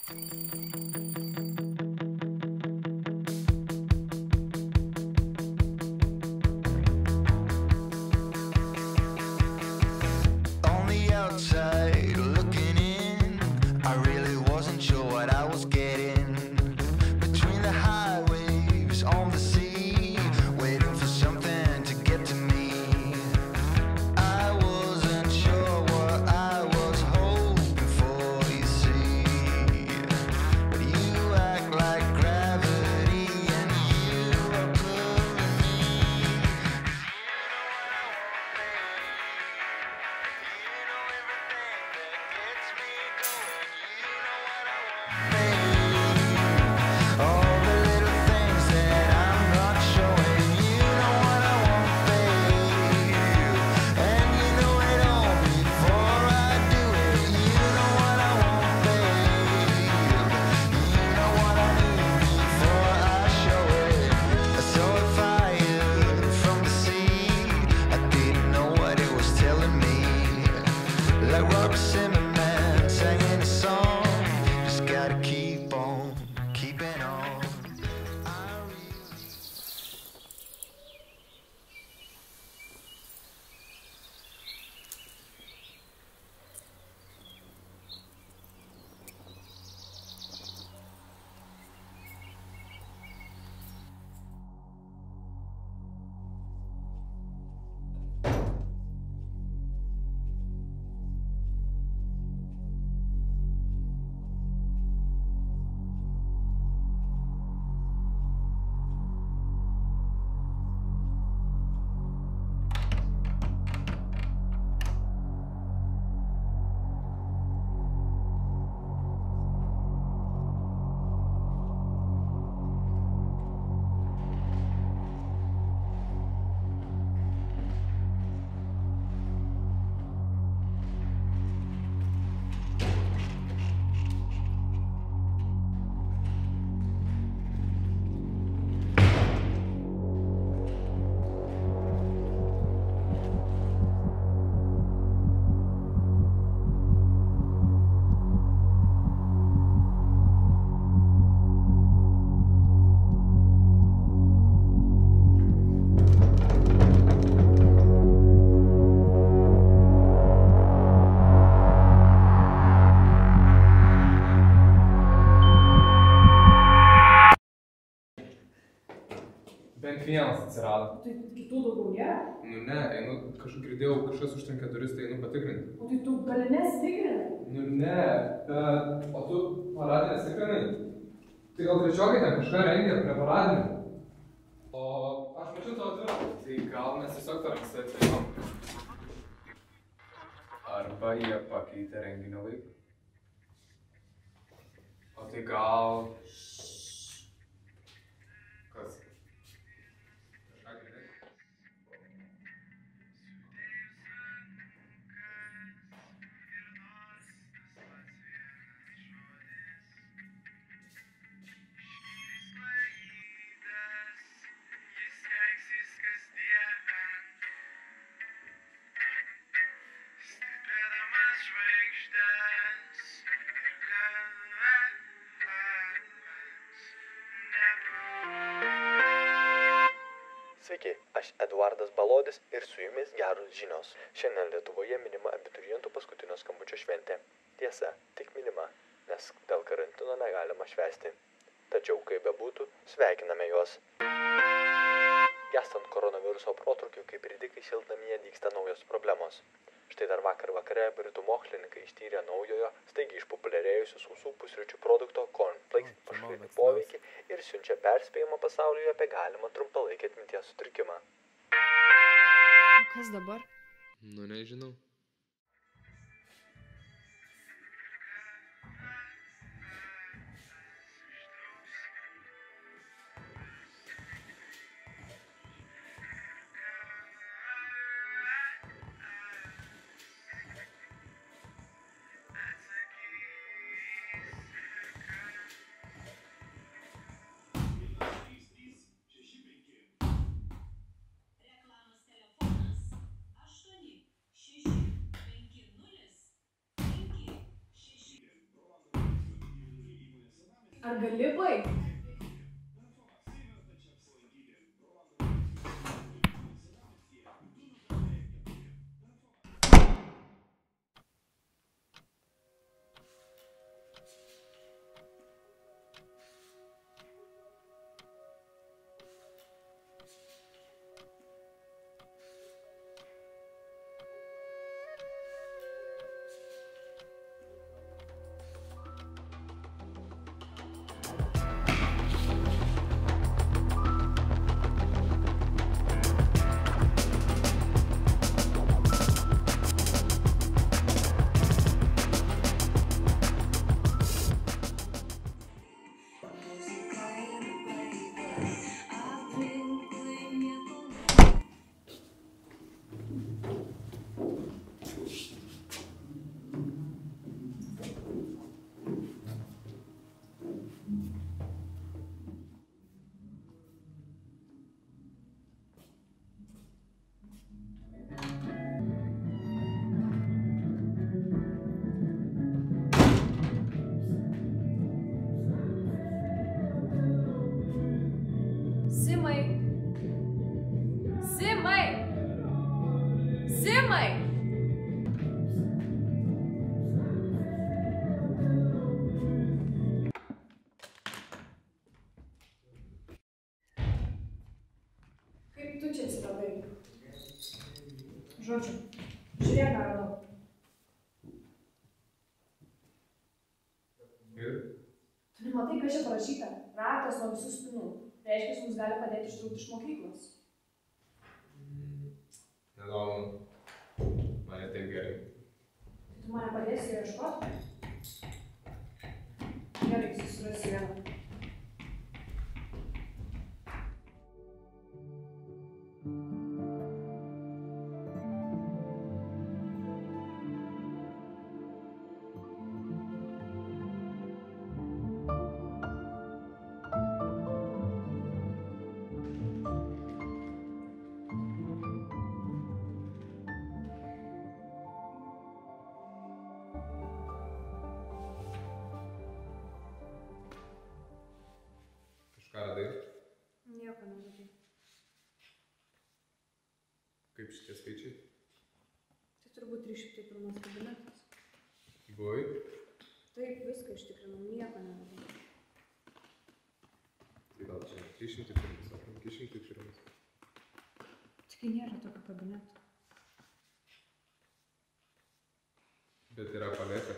Bent vienas atsirado. Tai kitų daugiau nėra? Nu ne, kažkaip girdėjau, kažkas užtrenkė duris, tai einu patikrinti. O tai tu gali nesikrinai? Nu ne, bet... O tu paradinę sikrinai? Tai gal trečiokai ten kažką rengia prie paradinį? O aš mačiau tavo dviratį. Tai gal mes tiesiog per anksti atėjom. Arba jie pakeitė renginio laiką. O tai gal... Kas? Kažką girdėjai? Sveiki, aš Eduardas Balodis ir su jumis geros žinios. Šiandien Lietuvoje minima abiturientų paskutinio skambučio šventė. Tiesa, tik minima, nes dėl karantino negalima švęsti. Tačiau, kaip bebūtų, sveikiname juos. Gestant koronaviruso protrukiu, kaip ridikai šiltnamyje dygsta naujos problemos. Štai dar vakar vakare britų mokslininkai ištyrė naujojo, staigiai išpopuliarėjusių sausų pusryčių produkto cornflakes pašalinį poveikį ir siunčia perspėjimą pasaulyje apie galimą trumpalaikį atminties sutrikimą. Kas dabar? Nu nežinau. Reklamos telefonas 8 6 Ar gali baigti? Simai! Simai! Simai! Kaip tu čia atsiradai? Žodžiu, žiūrėk, ką radau. Ir? Tu nematai, kas čia parašyta? Raktas nuo visų spinų. Reiškia, mums gali padėti ištrūkti iš mokyklos. Nedominu. Mane taip gerai. Tai tu mane padėsi jo ieškoti? Gerai, susirasiu vieną. Kažką radai? Nieko neradau. Kaip šitie skaičiai? Tai turbūt 301 kabinetas. Buvai? Taip, viską ištikrinau, nieko neradau. Tai gal čia 301, o 501. Tik nėra tokio kabineto. Bet yra paletė.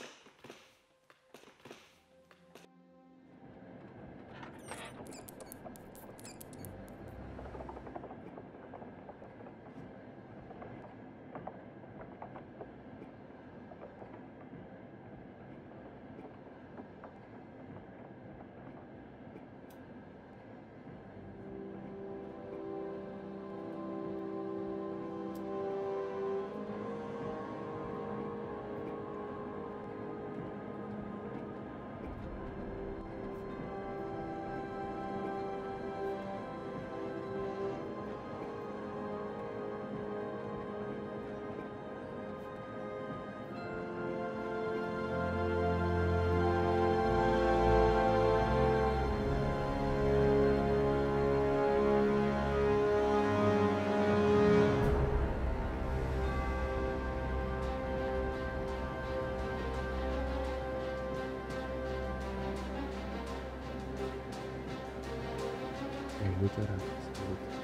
Eilutė raktas.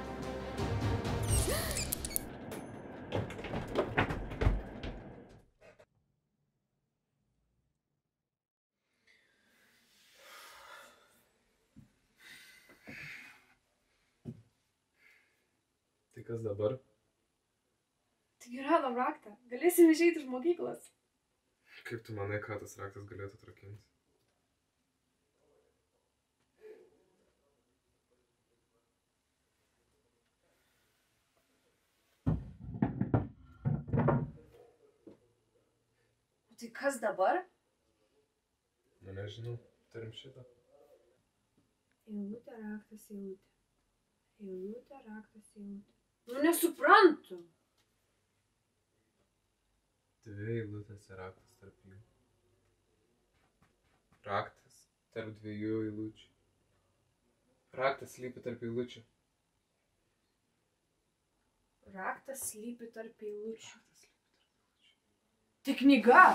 Tai kas dabar? Taigi radom raktą. Galėsim išeiti iš mokyklos. Kaip tu manai, ką tas raktas galėtų atrakinti? Tai kas dabar? Nu, nežinau. Turim šitą. Eilutė, raktas, eilutė. Eilutė, raktas, eilutė. Nu, nesuprantu. Dvi eilutės ir raktas tarp jų. Raktas tarp dviejų eilučių. Raktas slypi tarp eilučių. Raktas slypi tarp eilučių. Tai knyga!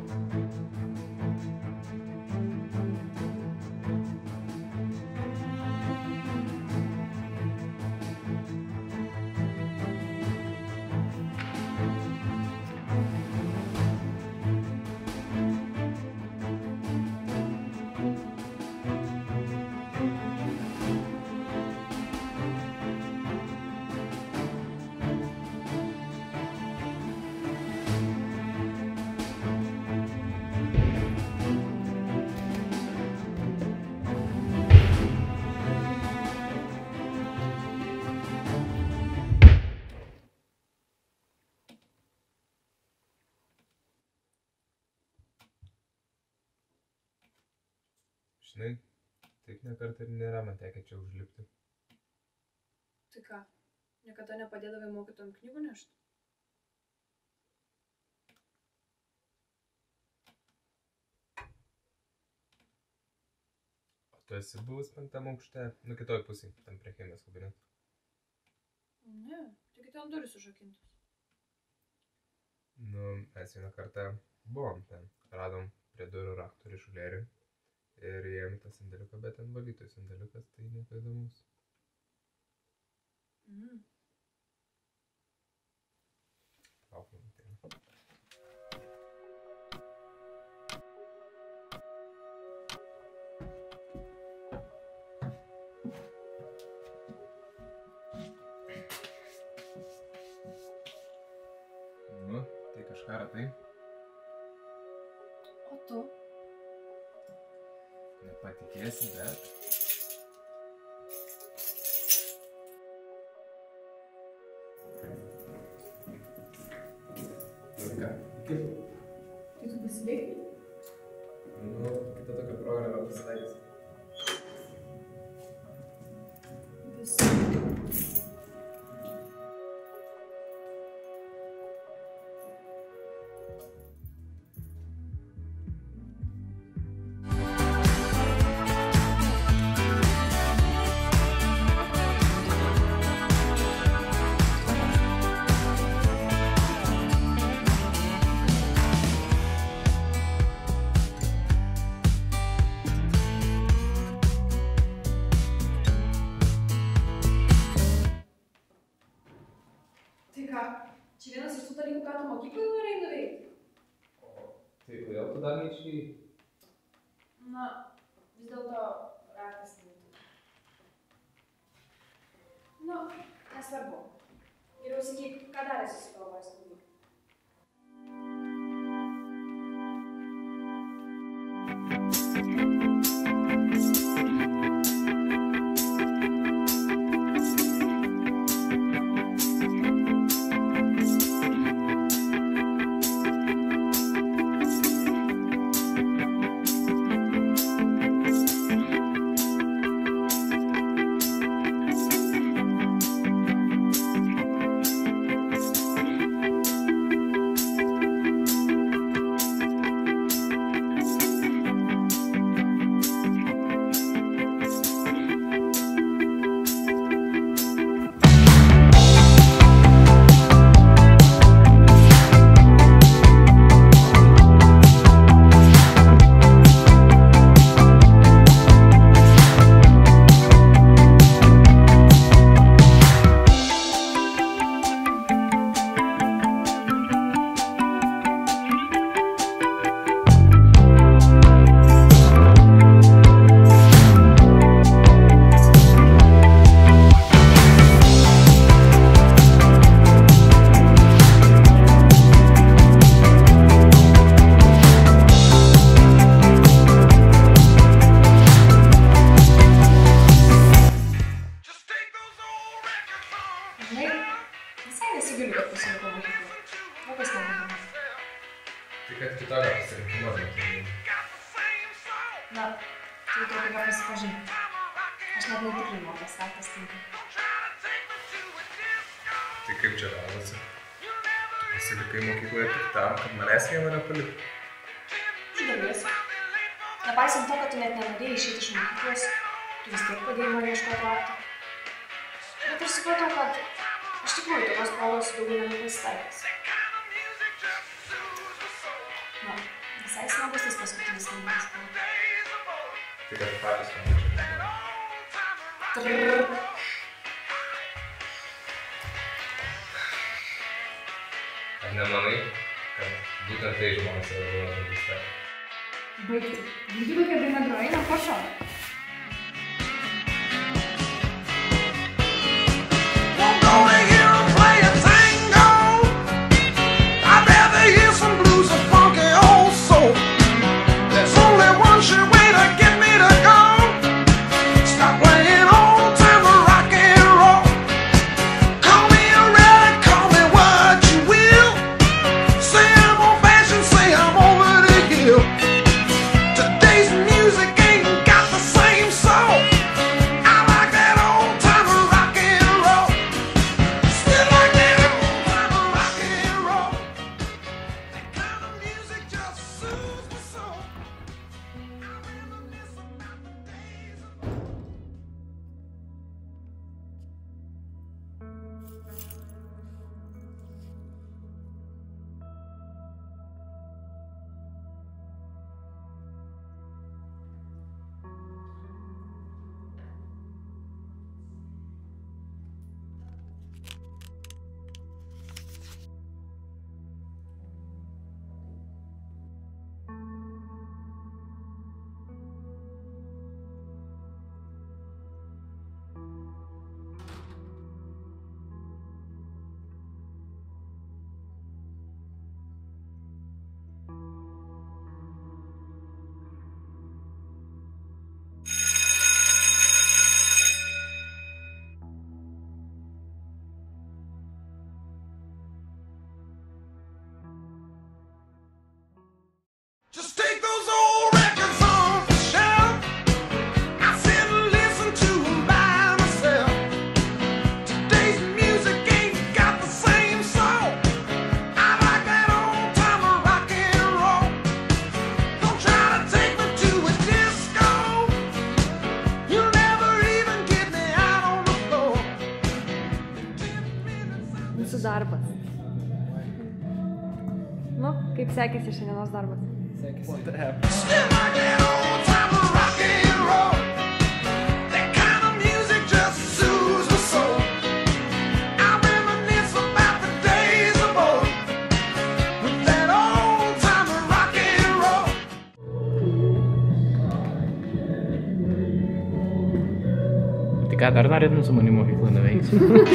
Žinai, taip nekart ir nėra man tekę čia užlipti. Tai ką, niekada nepadėdavai mokytojam knygų nešti? O tu esi buvus 5 aukšte, kitoj pusėj, tam prie chemijos kabineto? Ne, tik ten durys užrakintos. Mes vieną kartą buvom ten, radom prie durų raktų ryšulėlį. Ir įėjom į tą sandėliuką, bet ten valytojų sandėliukas, tai nieko įdomus. Lauk minutėlį. Tai kažką radai? O tu? Nepatikėsi, bet... Ką? Kaip? Tai tu pasiveikti? Kita tokia proga yra pasitaikys. Visi. Čia vienas iš tų dalykų, ką tu mokykloje norėjai nuveikti? Tai kodėl tu dar neišėjai? Na, vis dėlto raktas neįtų. Nu, nesvarbu. Geriau sakyk, ką dar esi sugalvojęs nuveikti. kad kitokio pasirinkimo neturiu. Na, tai reikia pasipažinti. Aš net netikrai mokas raktas tinka. Tai kaip čia gavosi? Pasilikai mokykloje tik tam, kad manęs vieną nepaliktų. Iš dalies. Nepaisant to, kad tu net nenorėjai išeiti iš mokyklos, tu vis tiek padėjai man ieškoti rakto. Bet aš supratau, kad iš tikrųjų tokios progos daugiau nepasitaikys. Na, visai smagus tas paskutinis skambutis buvo. Tai kad patys skambučiai. Ar nemanai, kad būtent tai žmonės yra buvo žodžiuose? Baigti. Girdi kokia daina groja, na prašau. Just take those old records off the shelf. I sit and listen to them by myself. Today's music ain't got the same soul. I like that old time of rock and roll. Don't try to take me to a disco. You'll never even get me out on the floor. Mūsų darbas. Nu, kaip sekėsi šiandienos darbas? Still like that old time of rock and roll. That kind of music just soothes my soul. I reminisce about the days of old. With that old time of rock and roll. Tai ką, dar norėtum su manim mokyklą nuveikti?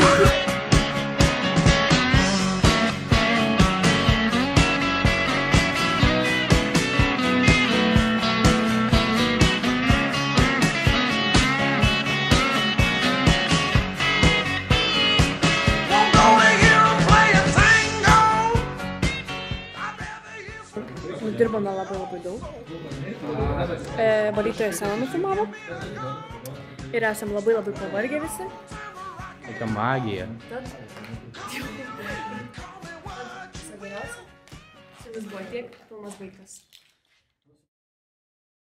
Dirbame labai daug. Valytoja savo nufilmavo. Ir esam labai pavargę visi. Tokia magija. Tad viso geriausio. Su jumis buvo tiek, filmas baigtas.